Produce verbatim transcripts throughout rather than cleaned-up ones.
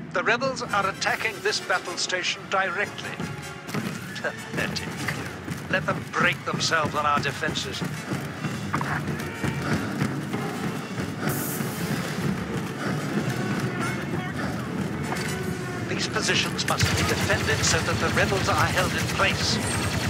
The rebels are attacking this battle station directly. Pathetic. Let them break themselves on our defenses. These positions must be defended so that the rebels are held in place.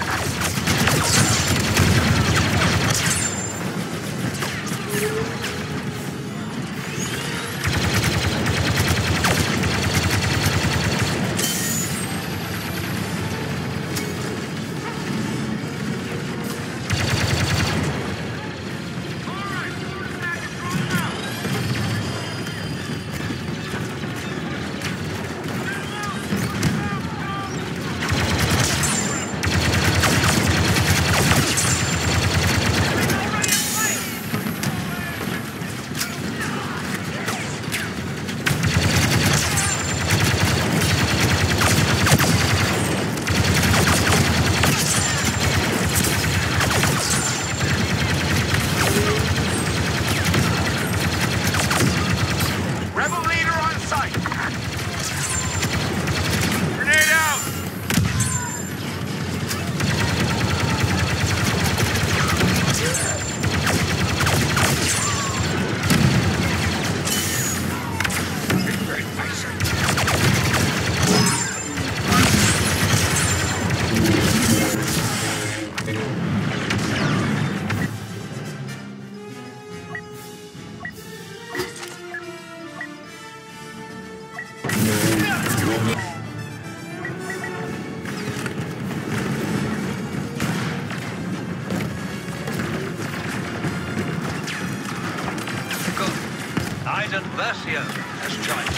Has joined.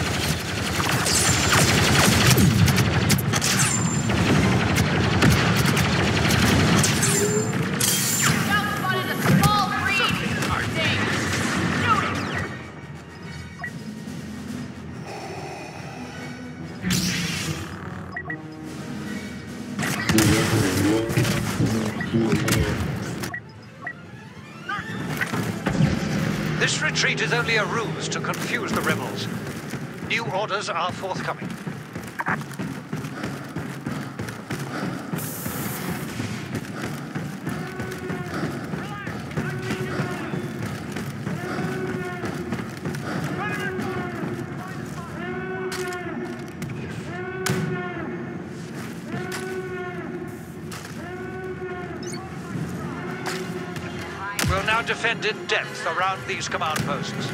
This retreat is only a ruse to confuse the rebels. New orders are forthcoming. We'll now defend in depth around these command posts.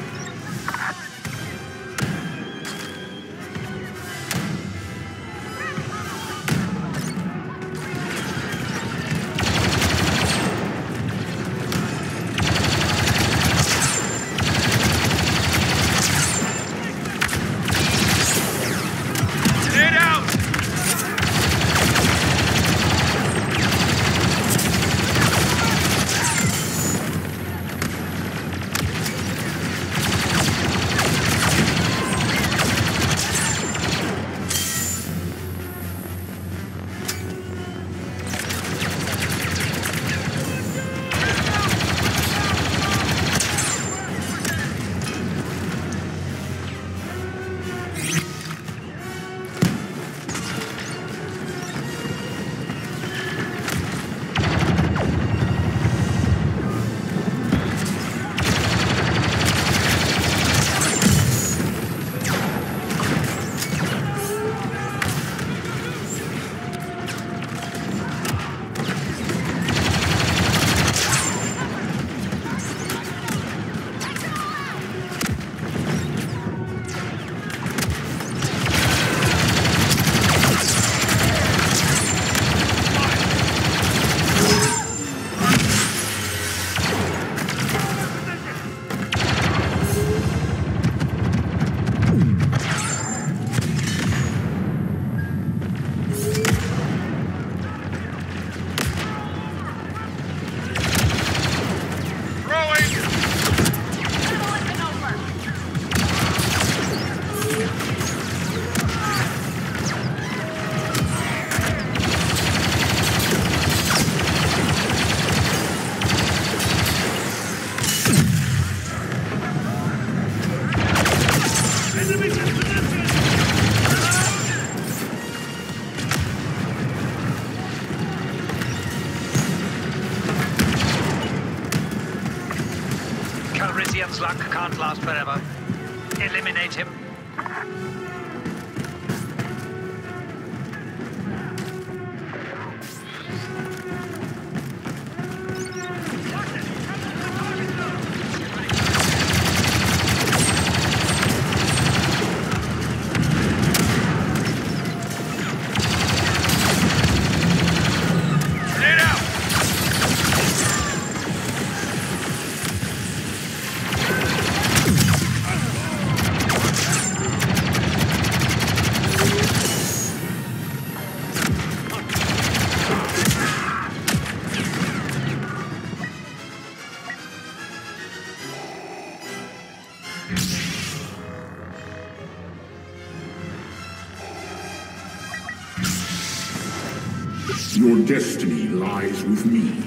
Calrissian's luck can't last forever. Eliminate him. Your destiny lies with me.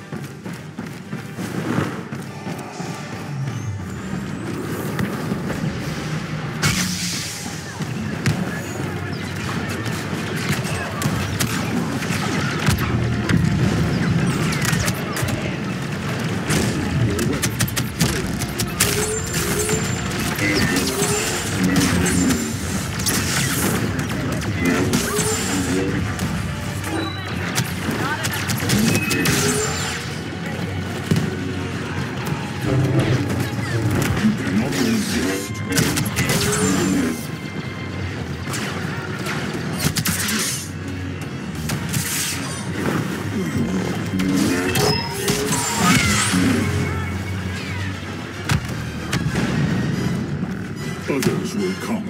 Others will come.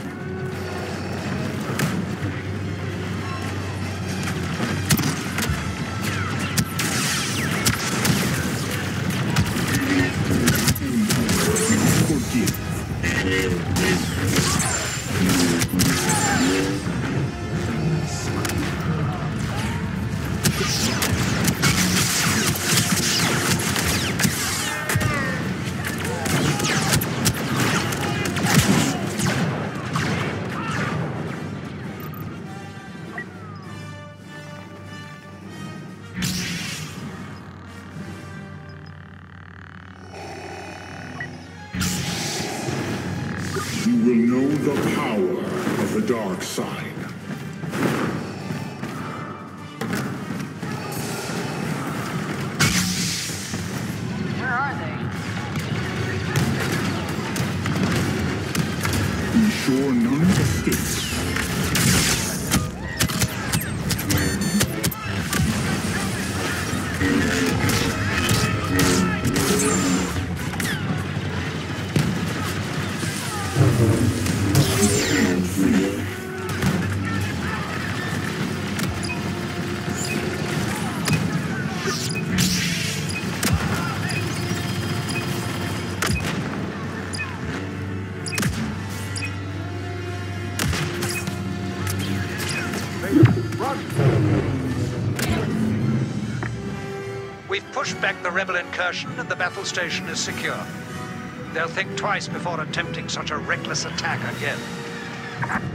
You will know the power of the dark side. Where are they? Be sure none escapes. We've pushed back the rebel incursion and the battle station is secure. They'll think twice before attempting such a reckless attack again.